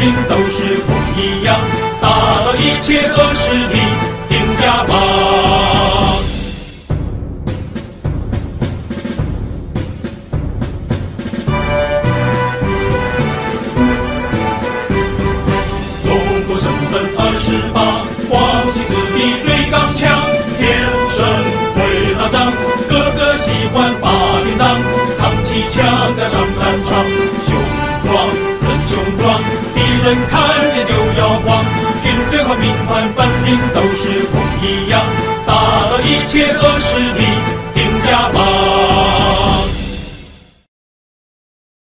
领都是风一样，打倒一切恶势力，定家邦。中国身份28，广西子弟追刚强，天生会打仗，个个喜欢把鞭当，扛起枪杆上战场，雄壮很雄壮，敌人看见就要慌，军队和民团本领都是风一样，打倒一切恶势力。